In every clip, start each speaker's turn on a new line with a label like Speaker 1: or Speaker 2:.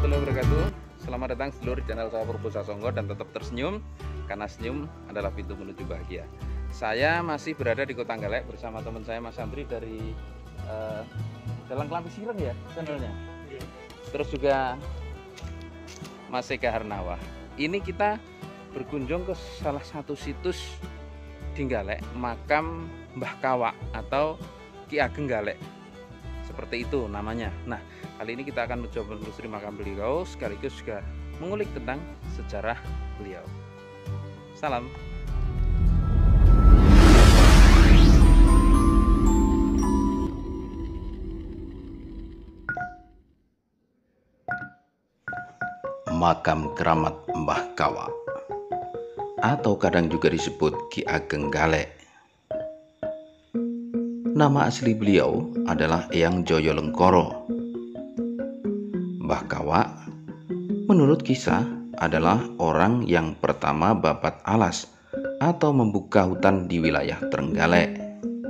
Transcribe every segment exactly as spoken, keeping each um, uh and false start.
Speaker 1: warahmatullahi wabarakatuh. Selamat datang seluruh channel saya Purbo Sasongko, dan tetap tersenyum karena senyum adalah pintu menuju bahagia. Saya masih berada di Kota Trenggalek bersama teman saya Mas Andri dari uh, Dalang Klambi Sireng ya channelnya. Terus juga Mas Eka Harnawa. Ini kita berkunjung ke salah satu situs di Trenggalek, makam Mbah Kawak atau Ki Ageng Galek. Seperti itu namanya. Nah, kali ini kita akan mencoba menelusuri makam beliau sekaligus juga mengulik tentang sejarah beliau. Salam.
Speaker 2: Makam keramat Mbah Kawak atau kadang juga disebut Ki Ageng Galek. Nama asli beliau adalah Eyang Joyo Lengkoro. Mbah Kawak menurut kisah adalah orang yang pertama babat alas atau membuka hutan di wilayah Trenggalek.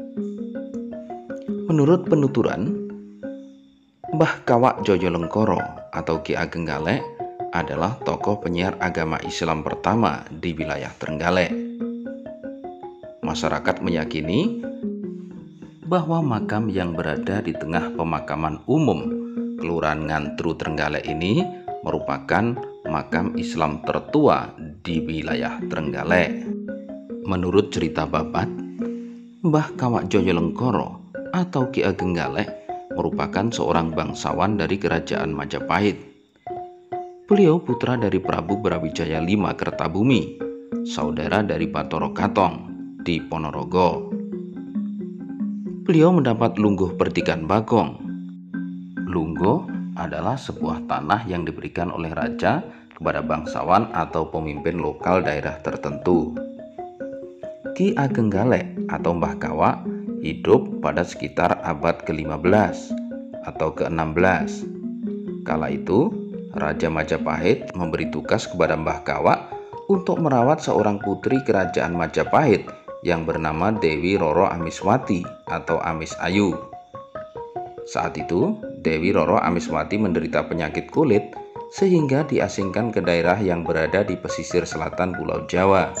Speaker 2: Menurut penuturan, Mbah Kawak Joyo Lengkoro atau Ki Ageng Galek adalah tokoh penyiar agama Islam pertama di wilayah Trenggalek. Masyarakat meyakini bahwa makam yang berada di tengah pemakaman umum Kelurahan Ngantru Trenggalek ini merupakan makam Islam tertua di wilayah Trenggalek. Menurut cerita babat, Mbah Kawak Joyo Lengkoro atau Ki Ageng Galek merupakan seorang bangsawan dari Kerajaan Majapahit. Beliau putra dari Prabu Brawijaya lima Kertabumi, saudara dari Bathara Katong di Ponorogo. Beliau mendapat lungguh pertikan Bagong. Lungguh adalah sebuah tanah yang diberikan oleh raja kepada bangsawan atau pemimpin lokal daerah tertentu. Ki Ageng Galek atau Mbah Kawak hidup pada sekitar abad ke lima belas atau ke enam belas. Kala itu, Raja Majapahit memberi tugas kepada Mbah Kawak untuk merawat seorang putri kerajaan Majapahit yang bernama Dewi Roro Amiswati atau Amis Ayu. Saat itu, Dewi Roro Amiswati menderita penyakit kulit sehingga diasingkan ke daerah yang berada di pesisir selatan Pulau Jawa.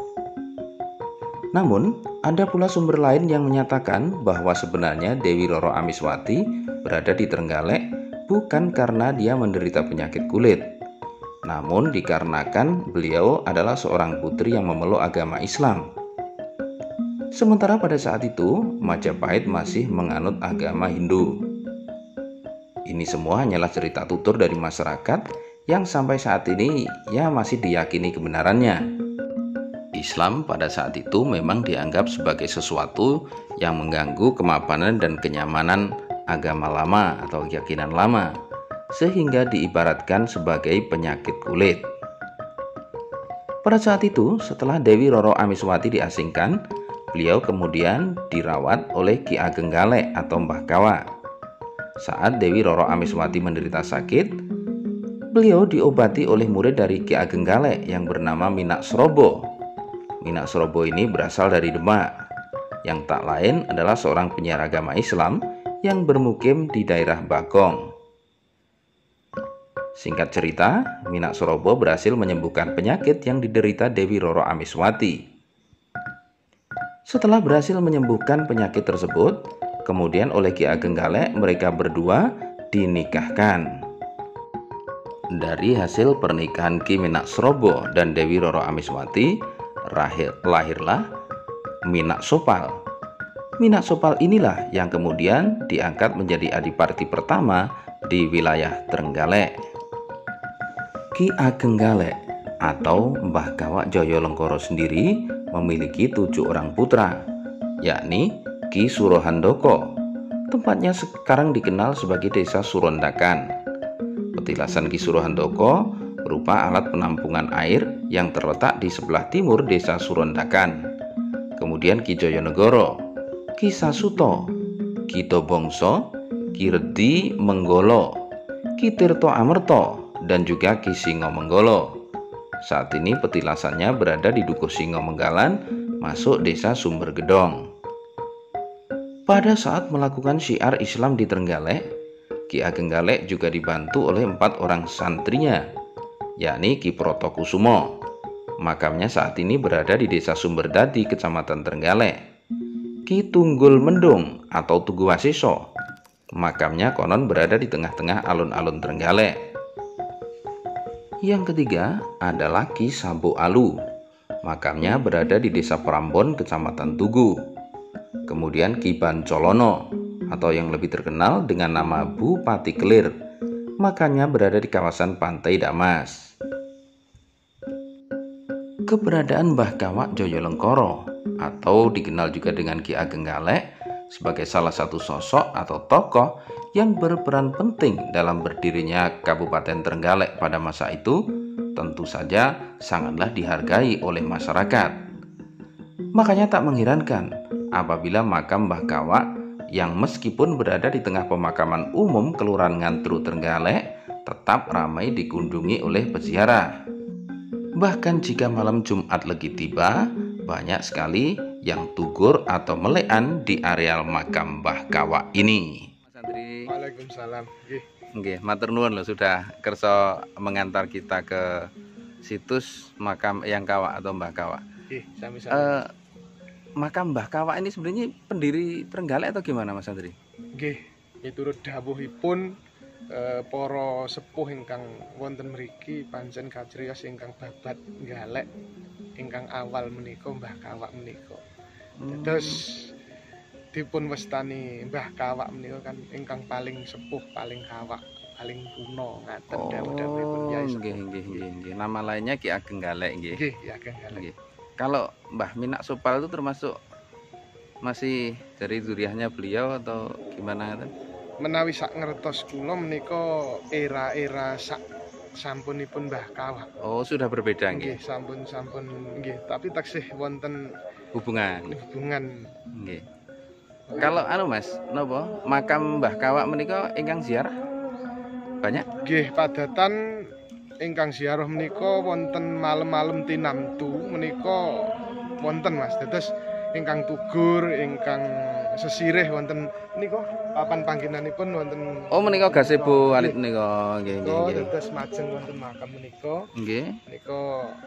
Speaker 2: Namun, ada pula sumber lain yang menyatakan bahwa sebenarnya Dewi Roro Amiswati berada di Trenggalek bukan karena dia menderita penyakit kulit, namun dikarenakan beliau adalah seorang putri yang memeluk agama Islam. Sementara pada saat itu, Majapahit masih menganut agama Hindu. Ini semua hanyalah cerita tutur dari masyarakat yang sampai saat ini ya masih diyakini kebenarannya. Islam pada saat itu memang dianggap sebagai sesuatu yang mengganggu kemapanan dan kenyamanan agama lama atau keyakinan lama, sehingga diibaratkan sebagai penyakit kulit. Pada saat itu, setelah Dewi Roro Amiswati diasingkan, beliau kemudian dirawat oleh Ki Ageng Galek atau Mbah Kawak. Saat Dewi Roro Amiswati menderita sakit, beliau diobati oleh murid dari Ki Ageng Galek yang bernama Minak Srobo. Minak Srobo ini berasal dari Demak, yang tak lain adalah seorang penyiar agama Islam yang bermukim di daerah Bagong. Singkat cerita, Minak Srobo berhasil menyembuhkan penyakit yang diderita Dewi Roro Amiswati. Setelah berhasil menyembuhkan penyakit tersebut, kemudian oleh Ki Ageng Galek mereka berdua dinikahkan. Dari hasil pernikahan Ki Minak Srobo dan Dewi Roro Amiswati, lahir, lahirlah Minak Sopal. Minak Sopal inilah yang kemudian diangkat menjadi adiparti pertama di wilayah Trenggalek. Ki Ageng Galek atau Mbah Kawak Joyo Lengkoro sendiri memiliki tujuh orang putra, yakni Ki Surohandoko. Tempatnya sekarang dikenal sebagai Desa Surondakan. Petilasan Ki Surohandoko berupa alat penampungan air yang terletak di sebelah timur Desa Surondakan. Kemudian Ki Joyonegoro, Ki Sasuto, Ki Dobongso, Ki Redi Menggolo, Ki Tirto Amerto, dan juga Ki Singo Menggolo. Saat ini petilasannya berada di Dukuh Singo Menggalan, masuk Desa Sumber Gedong. Pada saat melakukan syiar Islam di Trenggalek, Ki Ageng Galek juga dibantu oleh empat orang santrinya, yakni Ki Protokusumo. Makamnya saat ini berada di Desa Sumberdadi, Kecamatan Trenggalek. Ki Tunggul Mendung atau Tugu Wasiso, makamnya konon berada di tengah-tengah alun-alun Trenggalek. Yang ketiga adalah Ki Sabo Alu, makamnya berada di Desa Prambon, Kecamatan Tugu. Kemudian Ki Bancolono atau yang lebih terkenal dengan nama Bupati Kelir, makamnya berada di kawasan Pantai Damas. Keberadaan Mbah Kawak Joyolengkoro atau dikenal juga dengan Ki Ageng Galek sebagai salah satu sosok atau tokoh yang berperan penting dalam berdirinya Kabupaten Trenggalek pada masa itu, tentu saja sangatlah dihargai oleh masyarakat. Makanya tak mengherankan apabila makam Mbah Kawak yang meskipun berada di tengah pemakaman umum Kelurahan Ngantru Trenggalek tetap ramai dikunjungi oleh peziarah. Bahkan jika malam Jumat Legi tiba, banyak sekali yang tugur atau melean di areal makam Mbah Kawak ini.
Speaker 1: Mas Andri.
Speaker 3: Waalaikumsalam. Nggih.
Speaker 1: Nggih, matur nuwun lho sudah kersa mengantar kita ke situs makam Eyang Kawak atau Mbah Kawak.
Speaker 3: Nggih, sami-sami.
Speaker 1: Uh, makam Mbah Kawak ini sebenarnya pendiri Trenggalek atau gimana Mas Andri?
Speaker 3: Nggih, miturut dawuhipun eh, para sepuh ingkang wonten mriki pancen kacriyos ingkang babat Galek ingkang awal menika Mbah Kawak menika. Terus dipun wastani Mbah Kawak menika kan ingkang paling sepuh, paling kawak, paling kuno ngaten dawuh-dawuhipun Kyai.
Speaker 1: Nggih, nggih, nggih, nggih. Nama lainnya Ki Ageng Galek nggih.
Speaker 3: Nggih, Ki Ageng Galek.
Speaker 1: Nggih. Kalau Mbah Minak Supal itu termasuk masih dari zuriahnya beliau atau gimana kan?
Speaker 3: Menawi sak ngertos kula menika era-era sak sampunipun Mbah Kawak.
Speaker 1: Oh, sudah berbeda nggih.
Speaker 3: Nggih, sampun-sampun nggih, tapi taksih wonten
Speaker 1: Hubungan.
Speaker 3: hubungan.
Speaker 1: Nggih. Kalau anu Mas, napa? Makam Mbah Kawak menika ingkang ziarah banyak?
Speaker 3: Nggih, padatan ingkang ziarah menika wonten malam-malam tinamtu menika wonten Mas. Dados ingkang tugur, ingkang sesirih wonten menika papan panggenanipun wonten.
Speaker 1: Oh, menika gazebo alit menika. Nggih, nggih,
Speaker 3: Oh,
Speaker 1: nggih.
Speaker 3: dados majeng wonten makam menika.
Speaker 1: Nggih.
Speaker 3: Menika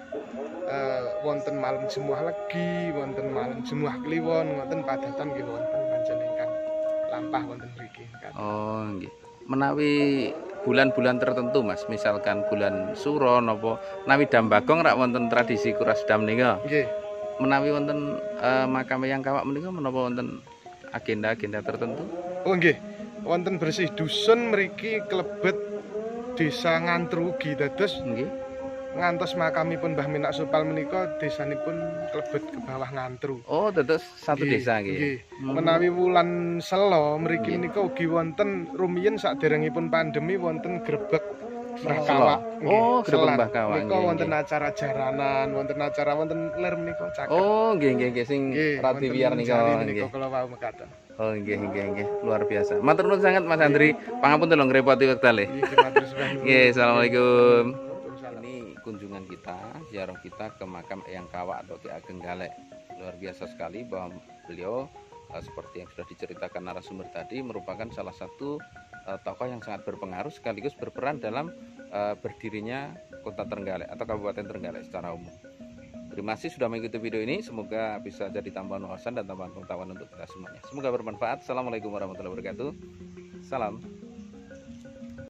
Speaker 3: eh, wonten malam Jemuah Legi, wonten malam Jemuah Kliwon, wonten padatan nggih wonten pancen ingkang lampah wonten mriki.
Speaker 1: Oh, nggih. Menawi bulan-bulan tertentu Mas, misalkan bulan Suro napa nawi Dambagong rak wonten tradisi kuras dam nika.
Speaker 3: Nggih.
Speaker 1: Menawi wonten uh, makam Eyang Kawak menika menapa wonten agenda-agenda tertentu?
Speaker 3: Oh nggih. Wonten bersih dusun mriki klebet Desa Ngantru ugi dados
Speaker 1: Nggih.
Speaker 3: ngantos makamipun Mbah Minak Supal menika desanipun klebet ke bawah Ngantru.
Speaker 1: Oh, dados satu
Speaker 3: Nggih,
Speaker 1: desa nggih.
Speaker 3: nggih.
Speaker 1: Hmm.
Speaker 3: Menawi wulan Sela mriki
Speaker 1: Nggih.
Speaker 3: menika ugi wonten rumiyin saderengipun pandemi wonten grebeg Mbah
Speaker 1: Sela.
Speaker 3: Kawak. Nggih,
Speaker 1: Oh, grebeg
Speaker 3: selan.
Speaker 1: Mbah Kawak,
Speaker 3: Menika
Speaker 1: nggih,
Speaker 3: wonten
Speaker 1: nggih.
Speaker 3: acara jaranan, wonten acara wonten ler menika caket.
Speaker 1: Oh, nggih nggih nggih sing
Speaker 3: Nggih,
Speaker 1: radi
Speaker 3: wonten
Speaker 1: wiyar nika
Speaker 3: jari
Speaker 1: nggih.
Speaker 3: menika kula wau mekaten.
Speaker 1: Oh, nggih nggih nggih. Luar biasa. Matur nuwun sangat Mas Andri. Pangapunten lho ngrepoti wektale.
Speaker 3: Nggih, matur suwun.
Speaker 1: Nggih, assalamualaikum.
Speaker 3: Waalaikumsalam.
Speaker 1: Ini kunjungan kita, ziarah kita ke makam Eyang Kawak atau Ki Ageng Galek. Luar biasa sekali bahwa beliau uh, seperti yang sudah diceritakan narasumber tadi merupakan salah satu uh, tokoh yang sangat berpengaruh sekaligus berperan dalam uh, berdirinya Kota Trenggalek atau Kabupaten Trenggalek secara umum. Terima kasih sudah mengikuti video ini. Semoga bisa jadi tambahan wawasan dan tambahan pengetahuan untuk kita semuanya. Semoga bermanfaat. Assalamualaikum warahmatullahi wabarakatuh. Salam.